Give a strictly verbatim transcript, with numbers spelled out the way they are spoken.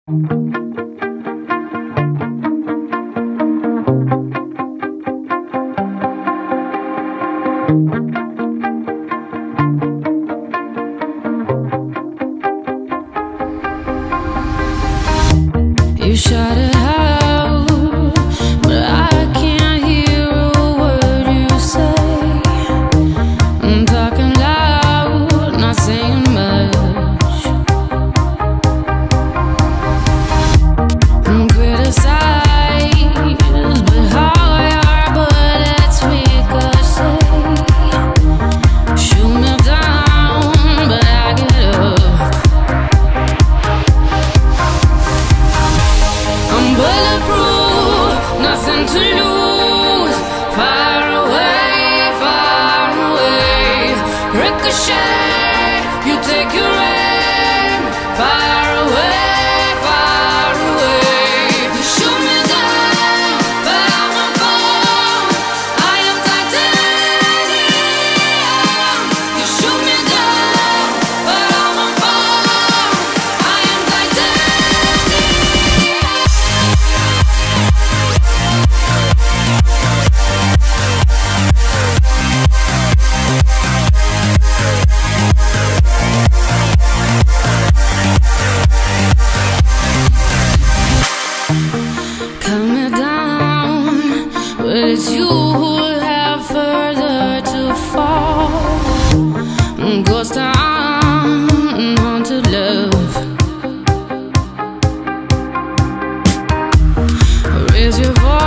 You shout it out, but I can't hear a word you say. I'm talking loud, not saying much. I'm criticized, but how your bullets ricochet. Shoot me down, but I get up. I'm bulletproof, nothing to lose. Far away, far away. Ricochet, you take your aim. Far away, far away. You shoot me down, but I won't fall. I am titanium. You shoot me down, but I won't fall. I am titanium. Cut me down, but it's you who have further to fall. Ghost town, haunted love. Raise your voice.